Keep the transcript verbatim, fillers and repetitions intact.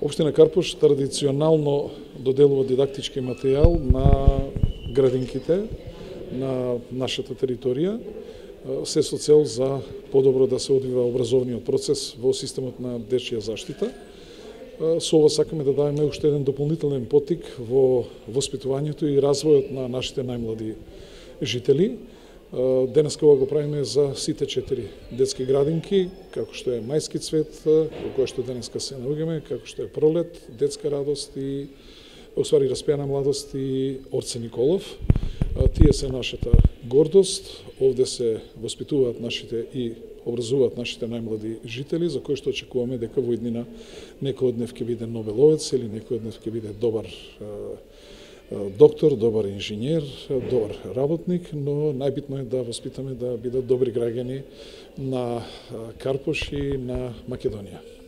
Општина Карпош традиционално доделува дидактички материјал на градинките на нашата територија, се со цел за подобро да се одвива образовниот процес во системот на дечја заштита. Со ова сакаме да дадеме уште еден дополнителен поттик во воспитувањето и развојот на нашите најмлади жители. Денеска ова го правиме за сите четири детски градинки, како што е Мајски цвет, во кој што денеска се наоѓаме, како што е Пролет, Детска радост и уствари Распеана младост и Орце Николов. Тие се нашата гордост. Овде се воспитуваат нашите и образуваат нашите најмлади жители, за кои што очекуваме дека во иднина некој од нив ќе биде Нобеловец или некој од нив ќе биде добар доктор, добар инженер, добар работник, но најбитно е да воспитаме да бидат добри граѓани на Карпош и на Македонија.